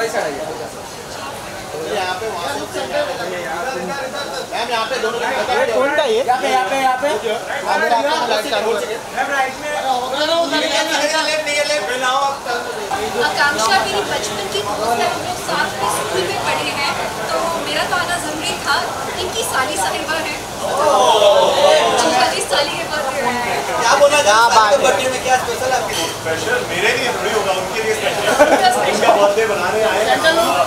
यहाँ पे मैम यहाँ पे दोनों कौन था ये? यहाँ पे आकांक्षा मेरी बचपन की दोस्त है, हम लोग साथ में स्कूल में पढ़े हैं, तो मेरा तो आना जरूरी था। इनकी साली साहिबा है, साली के बर्थडे है। क्या बोला बर्थडे में क्या स्पेशल आपके लिए? स्पेशल मेरे लिए थोड़ी होगा, उनके लिए स्पेशल। इनका बर्थडे बनाने आए हैं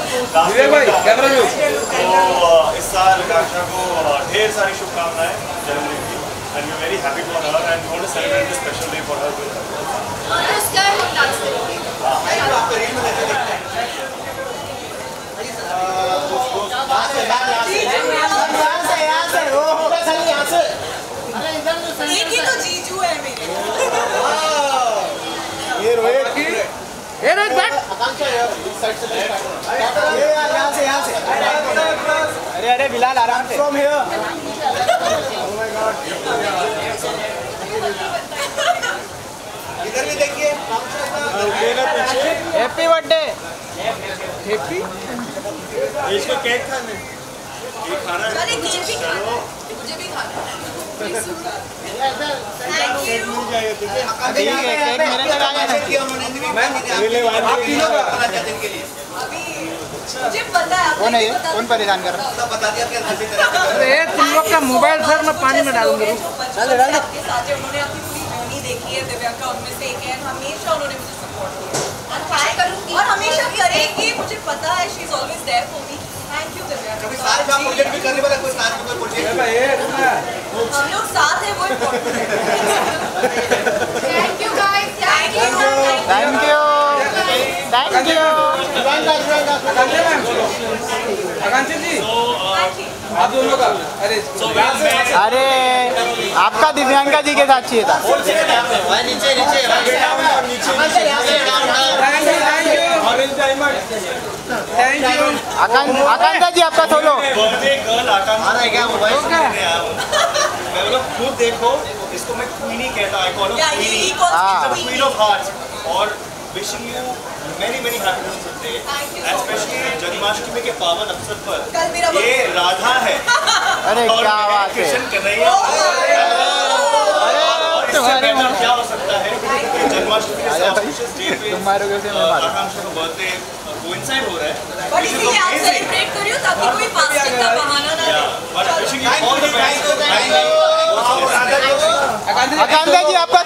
तो इस साल आकांक्षा को ढेर सारी शुभकामनाएं जन्मदिन की। And we're very happy for her and want to celebrate this special day for her with her. उसका हम डांस करेंगे। आपको रील में देखते हैं। एक ही तो जीजू है मेरे। ये रोहित की। ये रोहित बैठ। आकांक्षा यार इस साइड से यहाँ से। अरे बिलाल आराम से। From here. इधर भी देखिए। Happy birthday. हैप्पी। इसको केक खाने। केक खाना है। चलिए केक भी खाना है। मुझे भी खाना है। Thank you. ठीक है, केक मेरे तक आ गया। आप तीनों का मुझे पता है। कौन है ये? कौन परेशान कर रहा है? बता दिया क्या? अरे तुम लोग का मोबाइल सर मैं पानी में डालूंगा। आपके साथ उन्होंने अपनी पूरी जर्नी देखी है, दिव्यांका उनमें से एक है। हमेशा उन्होंने मुझे सपोर्ट किया और हमेशा करेगी, मुझे पता है। She is always there for me. Thank you Divyanka. कभी साथ में प्रोजेक्ट भी करने वाला कोई साथ में कोई प्रोजेक्ट? हम लोग साथ हैं, वो इम्पोर्टेंट है। Thank you guys. Thank you. Thank you. Thank you. Akanksha ji thank you. आप दोनों का अरे आपका दिव्यांका जी के साथ चाहिए था। नीचे थैंक यू। आकांक्षा जी आपका सोलो। बर्थडे गर्ल आकांक्षा है क्या? मोबाइल से मैं बोला खुद देखो, इसको मैं क्वीनी कहता हूं, I call her queen of hearts. और wishing you many happiness today, specially Janmashtami के पावन अवसर पर। ये राधा है। अरे क्या बात है। कृष्ण कन्हैया। क्या हो सकता है जन्माष्टमी के आकांक्षा का बर्थडे कोइंसाइड हो रहा है। बट इसीलिए आप सेलिब्रेट करियो ताकि कोई फास्टिंग का बहाना ना दे। But wishing you all the best. Akanksha ji आपका